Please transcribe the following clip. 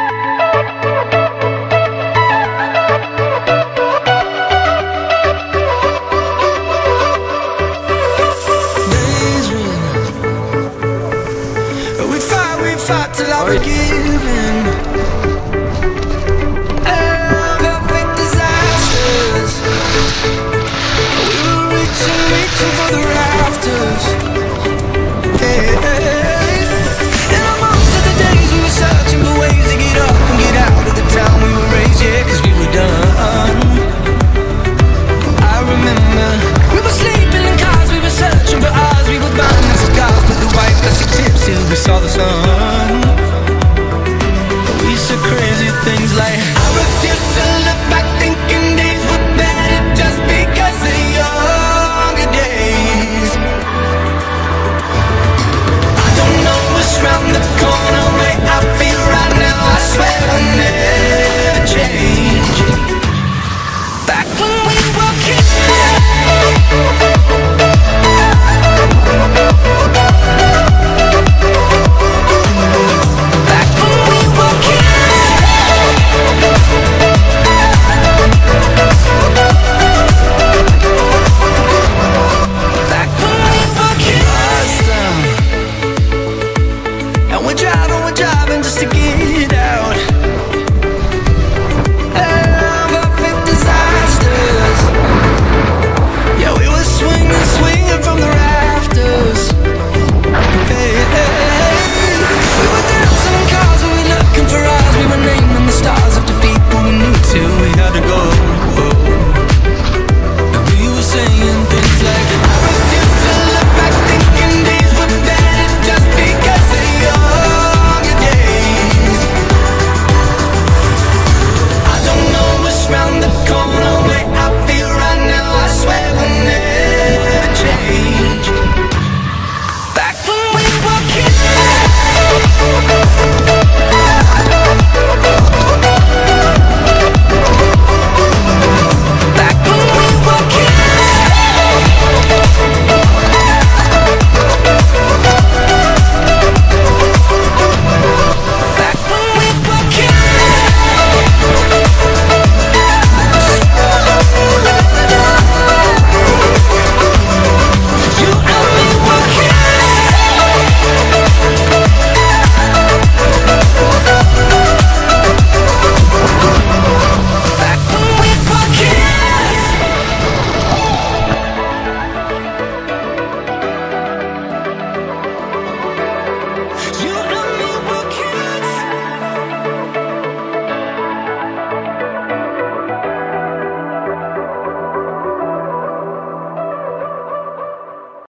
Fought till I was given. Perfect disasters. We were reaching for the rafters. Yeah. And on most of the days we were searching for ways to get up and get out of the town we were raised, yeah, 'cause we were done. I remember we were sleeping in cars, we were searching for ours, we were burning cigars with the white plastic tips till we saw the sun. We said crazy things like